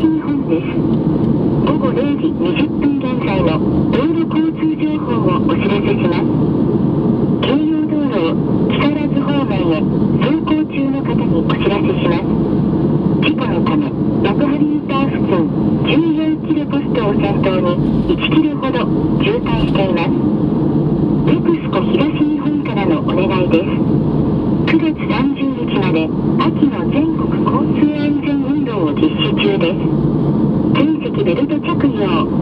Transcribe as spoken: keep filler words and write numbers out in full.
日本です。午後れいじにじゅっぷん現在の道路交通情報をお知らせします。京葉道路を木更津方面へ走行中の方にお知らせします。事故のため、幕張インター付近じゅうよんキロポストを先頭にいちキロほど渋滞しています。ネクスコ東日本からのお願いです。くがつさんじゅうにちまで秋の全国交通安全運動を実施中です。全席ベルト着用